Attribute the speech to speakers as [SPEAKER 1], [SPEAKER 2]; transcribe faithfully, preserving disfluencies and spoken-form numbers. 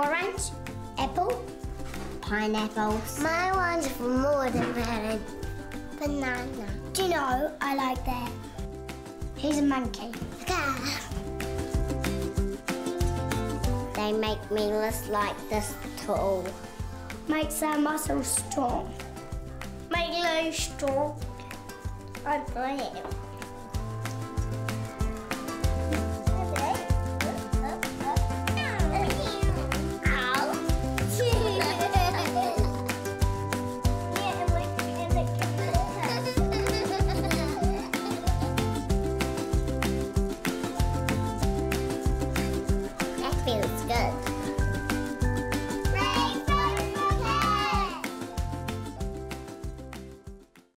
[SPEAKER 1] Orange, apple, pineapples.
[SPEAKER 2] My one's from watermelon. Banana.
[SPEAKER 1] Do you know, I like that. He's a monkey.
[SPEAKER 2] Okay. They make me look like this tall.
[SPEAKER 1] Makes our muscles strong. Make you strong.
[SPEAKER 2] I got it.